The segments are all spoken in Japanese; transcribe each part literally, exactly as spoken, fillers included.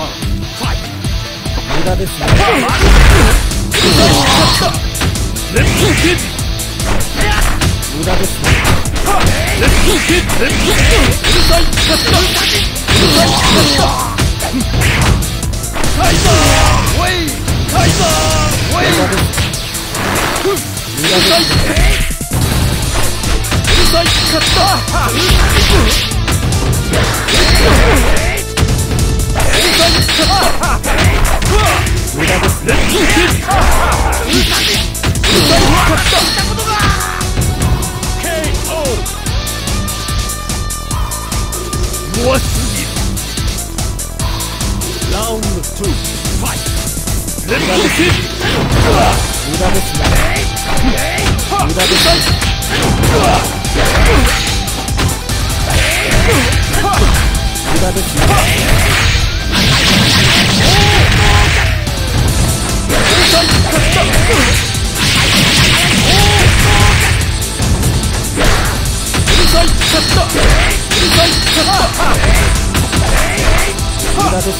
無駄ですね。 レッツキッ無駄ですね。 レッツキッレッツキッうるさいカッタうるさいカッタカイザーウェイカイザーウェイうるさいうるさいカッタうるさいカッタ無駄ですね。 レッツキッうるさいカッタ弱すぎる。ラウンドツーファイト。レッドキッ無駄ですね。無駄ですね。無駄ですね。無駄ですね。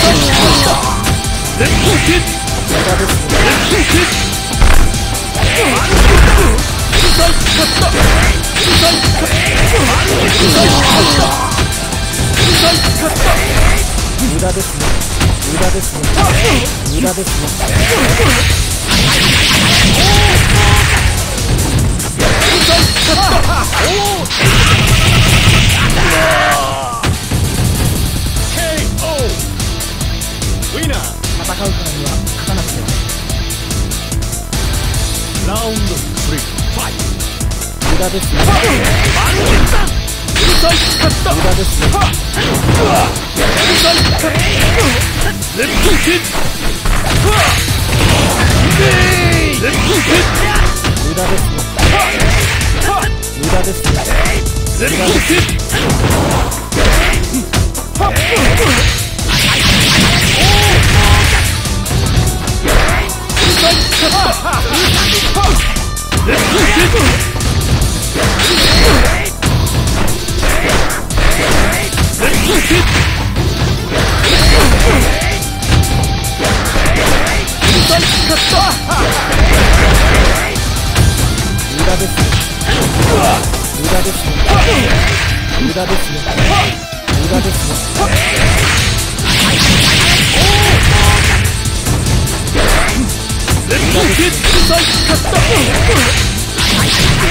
レッドキッ無駄ですね。 レッドキッうるさいカッタうるさいカッタうるさいカッタうるさいカッタ無駄ですね。無駄ですね。無駄ですね。 ウィナー戦うからには勝たなくては。 ラウンドスリーファイト。 無駄ですね。 うるさいカッタ無駄ですね。 うるさいカッタレッドキッレッドキッ無駄ですね。無駄ですね。 レッドキッ無駄ですね。無駄ですね。無駄ですね。無駄ですね。 レッドキッ